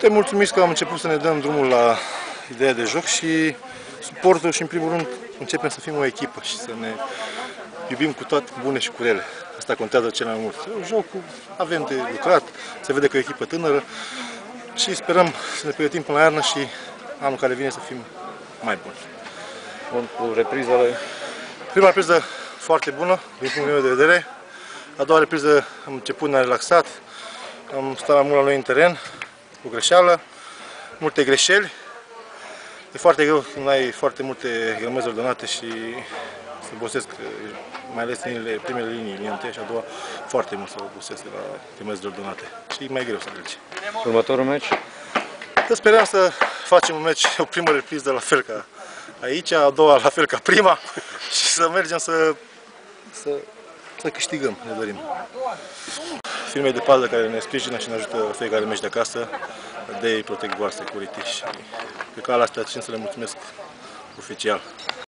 Suntem mulțumiți că am început să ne dăm drumul la ideea de joc și suportul și, în primul rând, începem să fim o echipă și să ne iubim cu toate bune și cu rele. Asta contează cel mai mult. Jocul avem de lucrat, se vede că e o echipă tânără și sperăm să ne pregătim până la iarnă și anul care vine să fim mai buni. Bun, cu reprizele. Prima repriză foarte bună, din punctul meu de vedere. A doua repriză am început, ne-a relaxat, am stat mai mult la noi în teren, cu greșeală, multe greșeli. E foarte greu când ai foarte multe grămăzi ordonate și se obosesc, mai ales în primele linii, linia întâi și a doua, foarte mult se obosesc la grămăzi ordonate și e mai greu să alergi. Următorul meci? Sperăm să facem un meci, o primă repriză la fel ca aici, a doua la fel ca prima și să mergem să câștigăm, ne dorim. Firmei de pază care ne sprijină și ne ajută la fiecare meci de acasă, de Protect Goal Security și pe calea asta țin să le mulțumesc oficial.